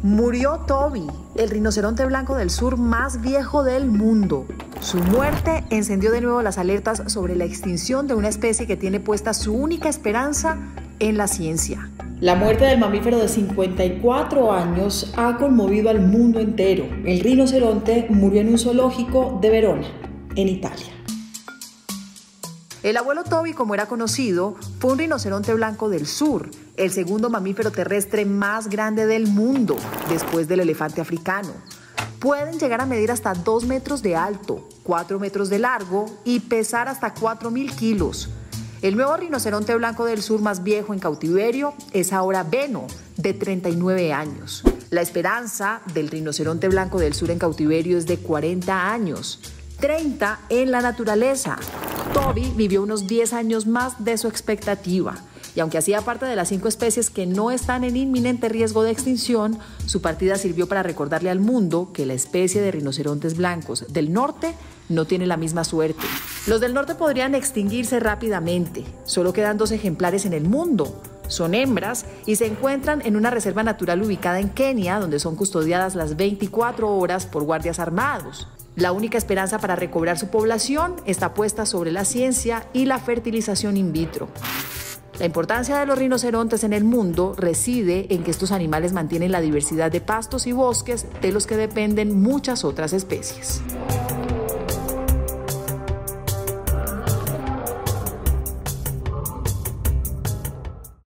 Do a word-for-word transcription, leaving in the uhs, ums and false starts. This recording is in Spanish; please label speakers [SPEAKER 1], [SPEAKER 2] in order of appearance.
[SPEAKER 1] Murió Toby, el rinoceronte blanco del sur más viejo del mundo. Su muerte encendió de nuevo las alertas sobre la extinción de una especie que tiene puesta su única esperanza en la ciencia. La muerte del mamífero de cincuenta y cuatro años ha conmovido al mundo entero. El rinoceronte murió en un zoológico de Verona, en Italia. El abuelo Toby, como era conocido, fue un rinoceronte blanco del sur, el segundo mamífero terrestre más grande del mundo, después del elefante africano. Pueden llegar a medir hasta dos metros de alto, cuatro metros de largo y pesar hasta cuatro mil kilos. El nuevo rinoceronte blanco del sur más viejo en cautiverio es ahora Beno, de treinta y nueve años. La esperanza del rinoceronte blanco del sur en cautiverio es de cuarenta años, treinta en la naturaleza. Toby vivió unos diez años más de su expectativa, y aunque hacía parte de las cinco especies que no están en inminente riesgo de extinción, su partida sirvió para recordarle al mundo que la especie de rinocerontes blancos del norte no tiene la misma suerte. Los del norte podrían extinguirse rápidamente. Solo quedan dos ejemplares en el mundo. Son hembras y se encuentran en una reserva natural ubicada en Kenia, donde son custodiadas las veinticuatro horas por guardias armados. La única esperanza para recobrar su población está puesta sobre la ciencia y la fertilización in vitro. La importancia de los rinocerontes en el mundo reside en que estos animales mantienen la diversidad de pastos y bosques de los que dependen muchas otras especies.